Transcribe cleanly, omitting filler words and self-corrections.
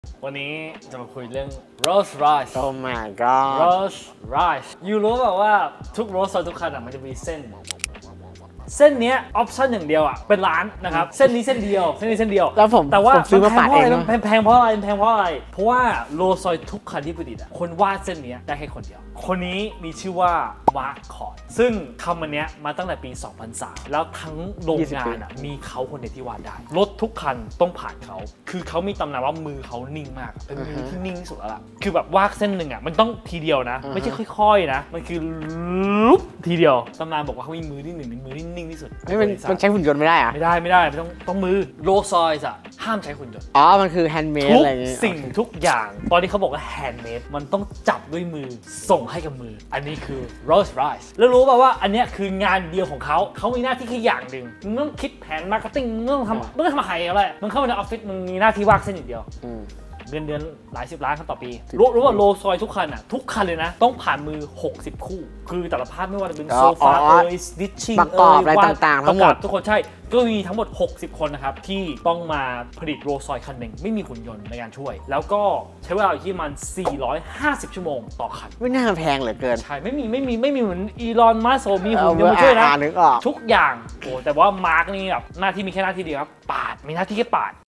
วันนี้จะมาคุยเรื่อง Rolls Royce Oh my god Rolls Royce ยูรู้แบบว่าทุก Rolls Royce ทุกคันมันจะมีเส้นเนี้ยออปชั่นอย่างเดียวเป็นล้านนะครับเส้นนี้เส้นเดียวแล้วแต่ว่าซื้อมาปัดเองแพงเพราะอะไรเพราะว่า Rolls Royce ทุกคันที่ประดิษฐ์คนวาดเส้นนี้ได้แค่คนเดียวคนนี้มีชื่อว่ามาร์คคอร์ดซึ่งทำมันเนี้ยมาตั้งแต่ปี 2003 แล้วทั้งโรงงานมีเขาคนเดียวที่วาดได้รถทุกคันต้องผ่านเขาคือเขามีตำนานว่ามือเขานิ่งมากเป็นมือที่นิ่งที่สุดแล้วล่ะคือแบบวาดเส้นหนึ่งมันต้องทีเดียวนะไม่ใช่ค่อยๆนะมันคือลุบทีเดียวตำนานบอกว่าเขามีมือที่มือที่นิ่งที่สุดมันใช้หุ่นยนต์ไม่ได้อะไม่ได้ต้องมือโรลส์รอยส์ห้ามใช้หุ่นยนต์มันคือแฮนด์เมดอะไรอย่างงี้สิ่งทุกอย่างตอนนี้เขาบอกว่าแฮนด์เมดมันต้องจับด้วยมือส่งให้กับมืออันนี้คือ Rolls Royce แล้วรู้ป่าวว่าอันนี้คืองานเดียวของเขามีหน้าที่แค่อย่างหนึ่งมึงต้องคิดแผนมาร์เก็ตติ้งมึงต้องทำอะไรมึงเข้าไปในออฟฟิศมึงมีหน้าที่วาดเส้นอย่างเดียวเดือนหลาย10 ล้านต่อปีรู้ว่าโรลส์รอยส์ทุกคันทุกคันเลยนะต้องผ่านมือ60คู่คือแต่ละภาพไม่ว่าจะเป็นโซฟาสติชชิ่งประกอบอะไรต่างๆทั้งหมดทุกคนใช่ก็มีทั้งหมด60 คนนะครับที่ต้องมาผลิตโรลส์รอยส์คันหนึ่งไม่มีหุ่นยนต์ในการช่วยแล้วก็ใช้เวลาอยู่ที่มัน450 ชั่วโมงต่อคันไม่น่าแพงเหลือเกินใช่ไม่มีเหมือนอีลอนมัสก์มีหุ่นยนต์มาช่วยนะทุกอย่างแต่ว่ามาร์กนี่แบบหน้าที่มีแค่หน้าที่เดียวครับปาดมีหน้าที่แค่ปาด